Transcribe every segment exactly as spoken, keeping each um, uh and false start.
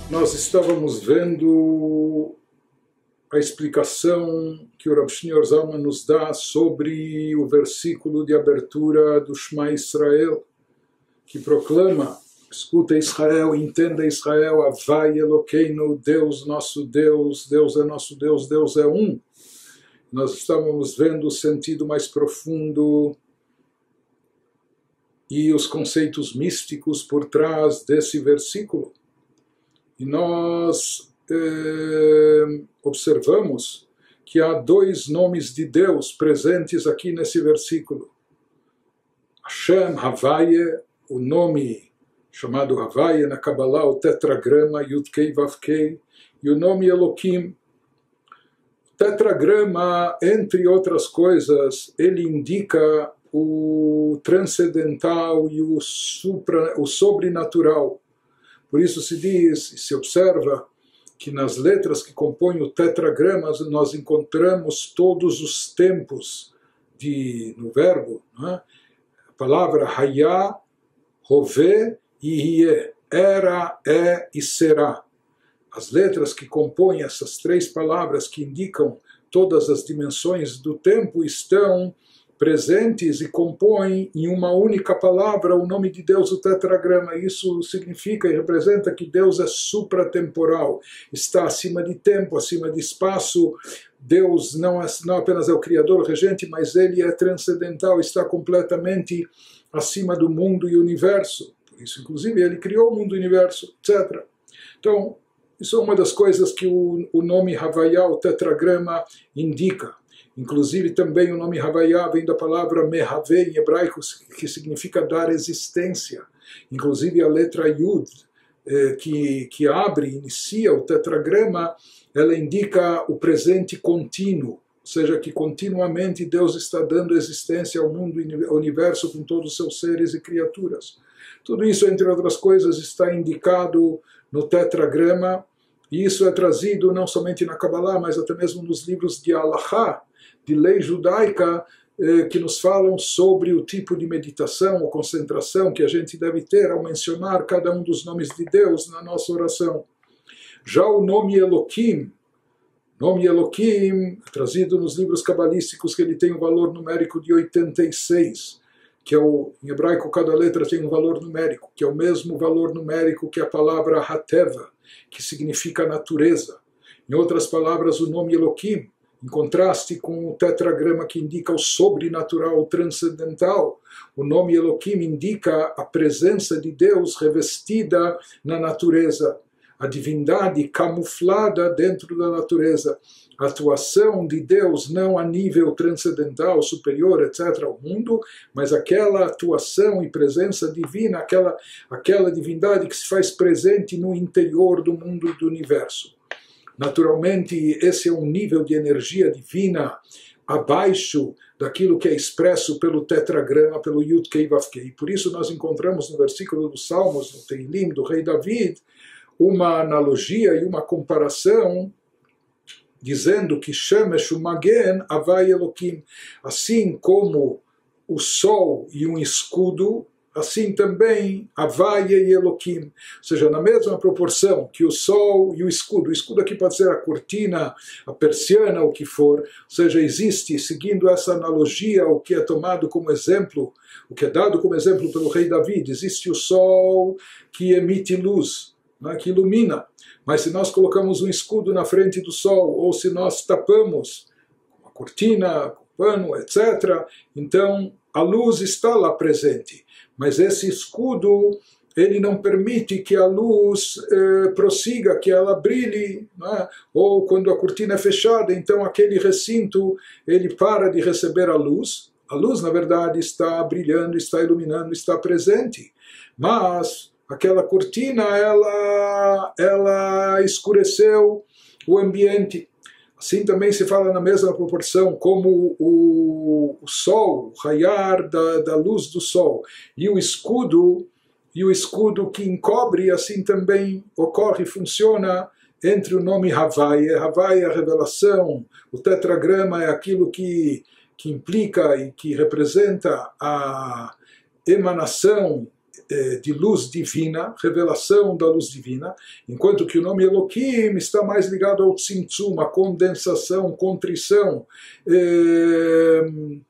Nós estávamos vendo a explicação que o Rav Shneur Zalman nos dá sobre o versículo de abertura do Shema Israel, que proclama: escuta Israel, entenda Israel, Havai Elokeinu, Deus nosso Deus, Deus é nosso Deus, Deus é um. Nós estávamos vendo o sentido mais profundo e os conceitos místicos por trás desse versículo. E nós eh, observamos que há dois nomes de Deus presentes aqui nesse versículo. Hashem, Havaye, o nome chamado Havaye na Kabbalah, o tetragrama Yud-Kei Vav-Kei, e o nome Elokim. O tetragrama, entre outras coisas, ele indica o transcendental e o, supra, o sobrenatural. Por isso se diz, e se observa, que nas letras que compõem o tetragrama nós encontramos todos os tempos de, no verbo, não é? A palavra Hayá, Hovê e Hiê, era, é e será. As letras que compõem essas três palavras que indicam todas as dimensões do tempo estão presentes e compõem em uma única palavra o nome de Deus, o tetragrama. Isso significa e representa que Deus é supratemporal, está acima de tempo, acima de espaço. Deus não, é, não apenas é o Criador, o regente, mas ele é transcendental, está completamente acima do mundo e universo. Por isso, inclusive, ele criou o mundo e o universo, etcétera. Então, isso é uma das coisas que o, o nome Havaiá, o tetragrama, indica. Inclusive também o nome Havaiá vem da palavra Mehaveh em hebraico, que significa dar existência. Inclusive a letra Yud, eh, que, que abre, inicia o tetragrama, ela indica o presente contínuo, ou seja, que continuamente Deus está dando existência ao mundo e ao universo com todos os seus seres e criaturas. Tudo isso, entre outras coisas, está indicado no tetragrama, e isso é trazido não somente na Kabbalah, mas até mesmo nos livros de Halachá, de lei judaica, eh, que nos falam sobre o tipo de meditação ou concentração que a gente deve ter ao mencionar cada um dos nomes de Deus na nossa oração. Já o nome Elokim, nome Elokim, trazido nos livros cabalísticos, que ele tem um valor numérico de oitenta e seis, que é o, em hebraico cada letra tem um valor numérico, que é o mesmo valor numérico que a palavra Hateva, que significa natureza. Em outras palavras, o nome Elokim, em contraste com o tetragrama que indica o sobrenatural, o transcendental, o nome Elokim indica a presença de Deus revestida na natureza, a divindade camuflada dentro da natureza, a atuação de Deus não a nível transcendental, superior, etcétera, ao mundo, mas aquela atuação e presença divina, aquela, aquela divindade que se faz presente no interior do mundo e do universo. Naturalmente, esse é um nível de energia divina abaixo daquilo que é expresso pelo tetragrama, pelo Yud-Kei Vav-Kei. Por isso nós encontramos no versículo dos Salmos, no Teilim, do rei David, uma analogia e uma comparação dizendo que Shemesh Umagen Havai Elokim, assim como o sol e um escudo, assim também Havai e Elokim, ou seja, na mesma proporção que o sol e o escudo. O escudo aqui pode ser a cortina, a persiana, o que for, ou seja, existe, seguindo essa analogia, o que é tomado como exemplo, o que é dado como exemplo pelo rei David, existe o sol que emite luz, né, que ilumina, mas se nós colocamos um escudo na frente do sol, ou se nós tapamos com a cortina, com o pano, etcétera, então a luz está lá presente. Mas esse escudo, ele não permite que a luz eh, prossiga, que ela brilhe, né? Ou quando a cortina é fechada, então aquele recinto, ele para de receber a luz. A luz, na verdade, está brilhando, está iluminando, está presente. Mas aquela cortina, ela, ela escureceu o ambiente. Assim também se fala na mesma proporção, como o, o sol, o raiar da, da luz do sol, e o escudo, e o escudo que encobre, assim também ocorre, funciona entre o nome Havai. Havai é a revelação, o tetragrama é aquilo que, que implica e que representa a emanação de luz divina, revelação da luz divina, enquanto que o nome Elohim está mais ligado ao tzimtzum, a condensação, contrição, eh,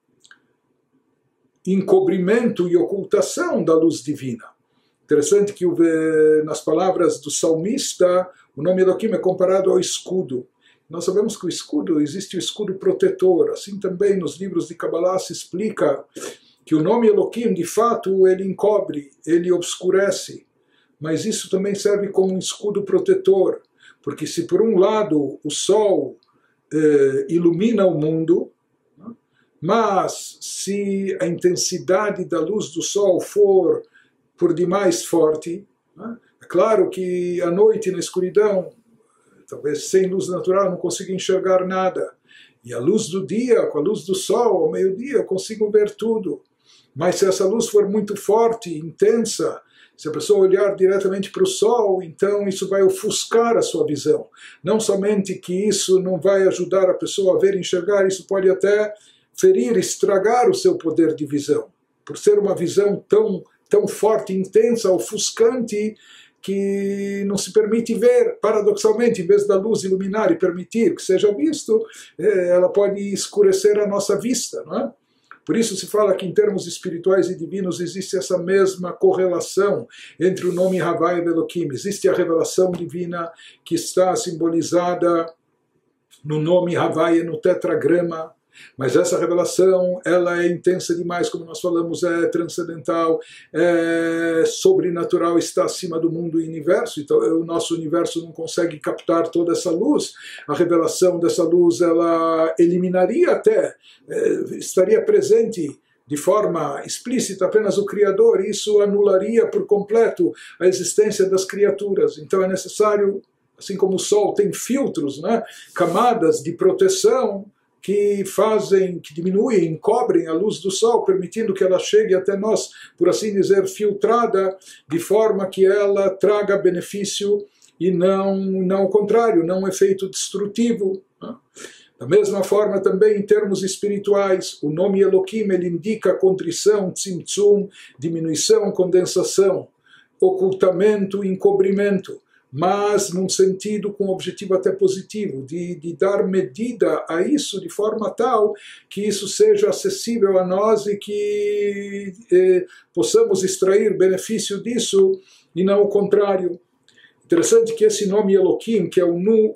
encobrimento e ocultação da luz divina. Interessante que nas palavras do salmista, o nome Elohim é comparado ao escudo. Nós sabemos que o escudo, existe o escudo protetor, assim também nos livros de Kabbalah se explica que o nome Elohim, de fato, ele encobre, ele obscurece, mas isso também serve como um escudo protetor, porque se por um lado o sol eh, ilumina o mundo, né, mas se a intensidade da luz do sol for por demais forte, né, é claro que à noite na escuridão, talvez sem luz natural não consiga enxergar nada, e a luz do dia, com a luz do sol, ao meio-dia, eu consigo ver tudo. Mas se essa luz for muito forte, intensa, se a pessoa olhar diretamente para o sol, então isso vai ofuscar a sua visão. Não somente que isso não vai ajudar a pessoa a ver e enxergar, isso pode até ferir, estragar o seu poder de visão. Por ser uma visão tão, tão forte, intensa, ofuscante, que não se permite ver, paradoxalmente, em vez da luz iluminar e permitir que seja visto, ela pode escurecer a nossa vista, não é? Por isso se fala que em termos espirituais e divinos existe essa mesma correlação entre o nome Havai e Elohim. Existe a revelação divina que está simbolizada no nome Havai e no tetragrama, mas essa revelação ela é intensa demais, como nós falamos, é transcendental, é sobrenatural, está acima do mundo e universo, então o nosso universo não consegue captar toda essa luz. A revelação dessa luz ela eliminaria até, é, estaria presente de forma explícita apenas o Criador, e isso anularia por completo a existência das criaturas. Então é necessário, assim como o Sol tem filtros, né, camadas de proteção, que fazem, que diminuem, encobrem a luz do sol, permitindo que ela chegue até nós, por assim dizer, filtrada, de forma que ela traga benefício e não, não o contrário, não um efeito destrutivo. Né? Da mesma forma também em termos espirituais, o nome Elohim ele indica contrição, tzimtzum, diminuição, condensação, ocultamento, encobrimento, mas num sentido com objetivo até positivo, de, de dar medida a isso de forma tal que isso seja acessível a nós e que eh, possamos extrair benefício disso e não o contrário. Interessante que esse nome Elohim, que é o,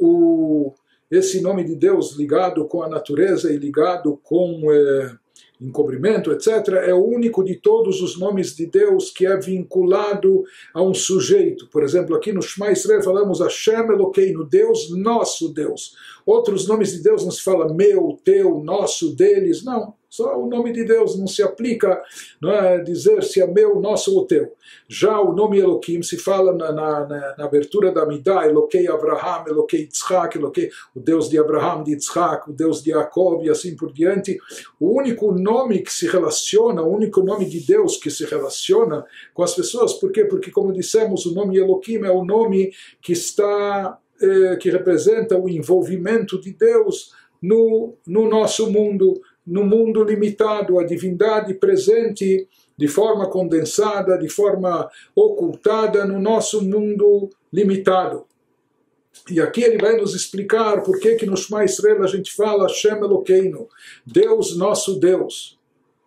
o, esse nome de Deus ligado com a natureza e ligado com eh, encobrimento, etcétera, é o único de todos os nomes de Deus que é vinculado a um sujeito. Por exemplo, aqui no Shema Israel falamos Hashem Elokeinu, Deus, nosso Deus. Outros nomes de Deus não se fala meu, teu, nosso, deles, não. Só o nome de Deus não se aplica, não é dizer se é meu, nosso ou teu. Já o nome Elohim se fala na, na, na abertura da Midah, Elokei Abraham, Elokei Yitzhak, Elokei, o Deus de Abraham, de Yitzhak, o Deus de Jacob e assim por diante. O único nome que se relaciona, o único nome de Deus que se relaciona com as pessoas, por quê? Porque, como dissemos, o nome Elohim é o nome que está, eh, que representa o envolvimento de Deus no, no nosso mundo, no mundo limitado, a divindade presente de forma condensada, de forma ocultada no nosso mundo limitado. E aqui ele vai nos explicar por que que no Shema Israel a gente fala Hashem Elokeinu, Deus nosso Deus.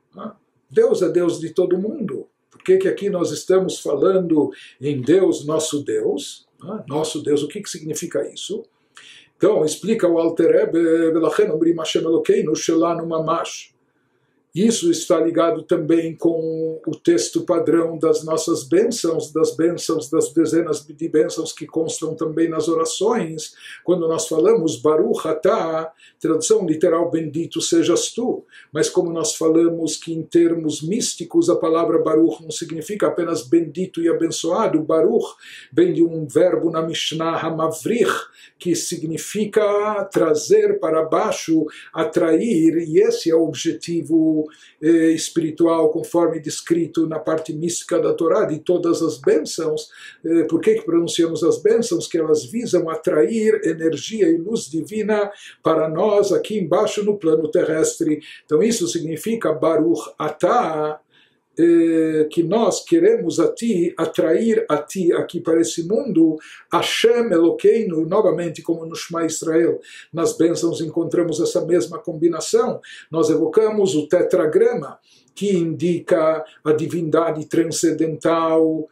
Deus é Deus de todo mundo. Por que que aqui nós estamos falando em Deus nosso Deus? Nosso Deus, o que que significa isso? Então, explica o Alter Rebbe, Velachen omrim Hashem Elokeinu shelanu mamash. Isso está ligado também com o texto padrão das nossas bênçãos, das bênçãos, das dezenas de bênçãos que constam também nas orações. Quando nós falamos Baruch Atah, tradução literal, bendito sejas tu. Mas como nós falamos que em termos místicos a palavra Baruch não significa apenas bendito e abençoado. Baruch vem de um verbo na Mishnah, Hamavrich, que significa trazer para baixo, atrair, e esse é o objetivo eh, espiritual, conforme descrito na parte mística da Torá, de todas as bênçãos. Eh, por que que pronunciamos as bênçãos? Que elas visam atrair energia e luz divina para nós aqui embaixo no plano terrestre. Então isso significa Baruch Atah, eh, que nós queremos a ti, atrair a ti aqui para esse mundo, Hashem Elokeinu, novamente como no Shema Israel, nas bênçãos encontramos essa mesma combinação, nós evocamos o tetragrama, que indica a divindade transcendental,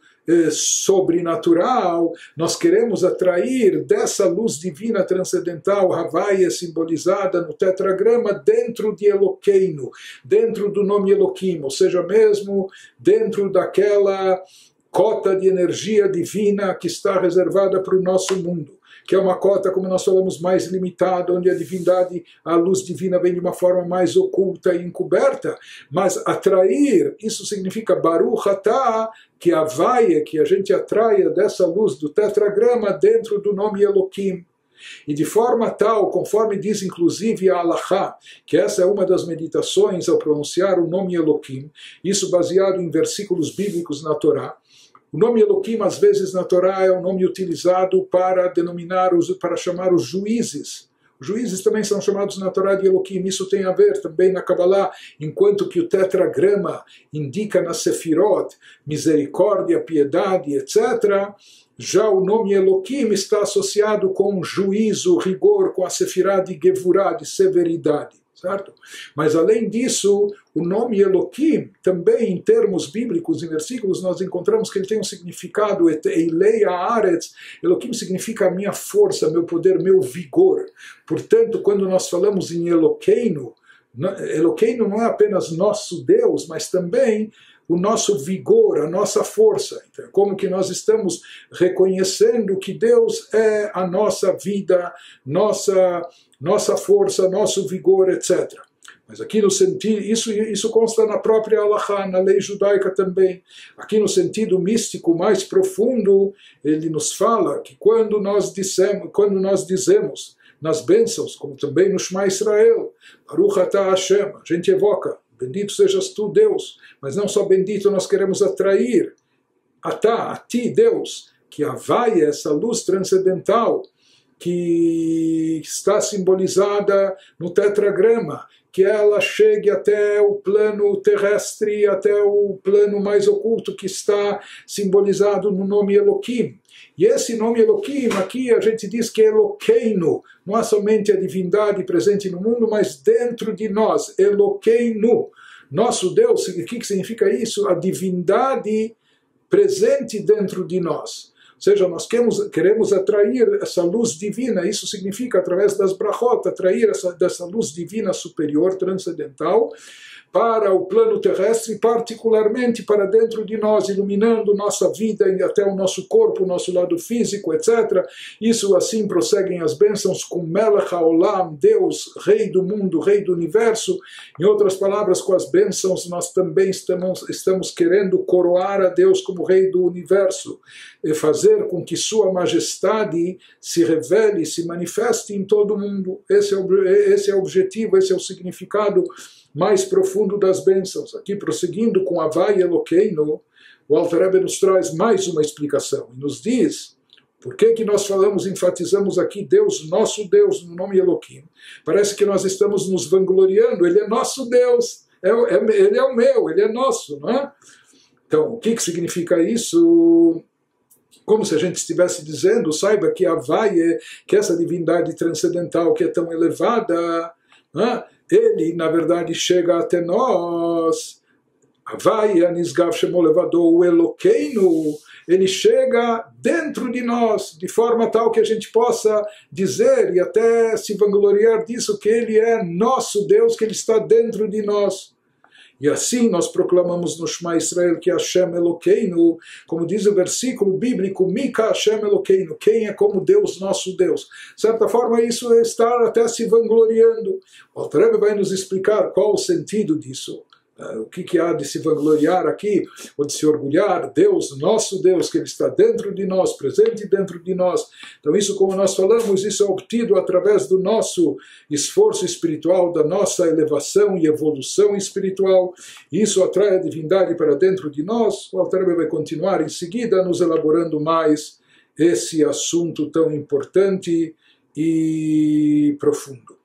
sobrenatural, nós queremos atrair dessa luz divina transcendental, Havaya, simbolizada no tetragrama, dentro de Elokeinu, dentro do nome Eloquim, ou seja, mesmo dentro daquela cota de energia divina que está reservada para o nosso mundo, que é uma cota, como nós falamos, mais limitada, onde a divindade, a luz divina vem de uma forma mais oculta e encoberta, mas atrair, isso significa Baruch Atah, que a vaia, que a gente atraia dessa luz do tetragrama dentro do nome Eloquim. E de forma tal, conforme diz inclusive a Halachá, que essa é uma das meditações ao pronunciar o nome Eloquim, isso baseado em versículos bíblicos na Torá. O nome Eloquim, às vezes, na Torá, é um nome utilizado para denominar, os, para chamar os juízes. Os juízes também são chamados na Torá de Eloquim. Isso tem a ver também na Kabbalah, enquanto que o tetragrama indica na Sefirot misericórdia, piedade, etcétera, já o nome Eloquim está associado com juízo, rigor, com a Sefirá de Gevurá, de severidade. Certo? Mas além disso, o nome Eloquim, também em termos bíblicos, em versículos, nós encontramos que ele tem um significado, Eilei Haaretz, Eloquim significa a minha força, meu poder, meu vigor. Portanto, quando nós falamos em Eloqueinu, Eloqueinu não é apenas nosso Deus, mas também o nosso vigor, a nossa força. Então, como que nós estamos reconhecendo que Deus é a nossa vida, nossa, nossa força, nosso vigor, etcétera. Mas aqui no sentido, isso, isso consta na própria Halachá, na lei judaica também. Aqui no sentido místico mais profundo, ele nos fala que quando nós dissemos, quando nós dizemos nas bênçãos, como também no Shema Israel, Baruch Atah Hashem, a gente evoca, bendito sejas tu, Deus, mas não só bendito, nós queremos atrair Atah, a ti, Deus, que Havaya, essa luz transcendental, que está simbolizada no tetragrama, que ela chegue até o plano terrestre, até o plano mais oculto que está simbolizado no nome Eloquim. E esse nome Eloquim, aqui a gente diz que é Eloqueinu, não é somente a divindade presente no mundo, mas dentro de nós, Eloqueinu. Nosso Deus, o que significa isso? A divindade presente dentro de nós. Ou seja, nós queremos, queremos atrair essa luz divina, isso significa, através das brachot, atrair essa, dessa luz divina superior, transcendental, para o plano terrestre, particularmente para dentro de nós, iluminando nossa vida e até o nosso corpo, o nosso lado físico, etcétera. Isso assim prosseguem as bênçãos com Melech HaOlam, Deus, Rei do mundo, Rei do universo. Em outras palavras, com as bênçãos nós também estamos, estamos querendo coroar a Deus como Rei do universo e fazer com que Sua Majestade se revele, se manifeste em todo o mundo. Esse é o, esse é o objetivo, esse é o significado mais profundo das bênçãos. Aqui, prosseguindo com Havaya Eloqueinu, o Alter Rebbe nos traz mais uma explicação e nos diz por que que nós falamos, enfatizamos aqui Deus, nosso Deus, no nome Eloquim. Parece que nós estamos nos vangloriando, Ele é nosso Deus, é, é, Ele é o meu, Ele é nosso, não é? Então, o que que significa isso? Como se a gente estivesse dizendo, saiba que Havaya, que essa divindade transcendental que é tão elevada, não é? Ele, na verdade, chega até nós. Havaya Nisgav Shemo Levado, o Eloqueinu, ele chega dentro de nós, de forma tal que a gente possa dizer e até se vangloriar disso, que ele é nosso Deus, que ele está dentro de nós. E assim nós proclamamos no Shema Israel que Hashem Eloqueinu, como diz o versículo bíblico, Mika Hashem Eloqueinu, quem é como Deus, nosso Deus. De certa forma isso é estar até se vangloriando. O Alter Rebbe vai nos explicar qual o sentido disso. Uh, o que, que há de se vangloriar aqui, ou de se orgulhar, Deus, nosso Deus, que Ele está dentro de nós, presente dentro de nós. Então isso, como nós falamos, isso é obtido através do nosso esforço espiritual, da nossa elevação e evolução espiritual. Isso atrai a divindade para dentro de nós. O Alter Rebbe vai continuar em seguida, nos elaborando mais esse assunto tão importante e profundo.